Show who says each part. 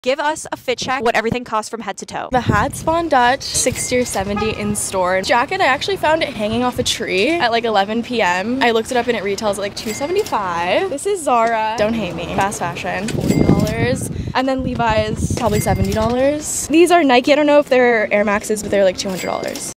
Speaker 1: Give us a fit check, what everything costs from head to toe.
Speaker 2: The hat's Von Dutch, 60 or 70 in store. Jacket, I actually found it hanging off a tree at like 11 p.m. I looked it up and it retails at like $275. This is Zara. Don't hate me. Fast fashion, $40. And then Levi's, probably $70. These are Nike. I don't know if they're Air Maxes, but they're like $200.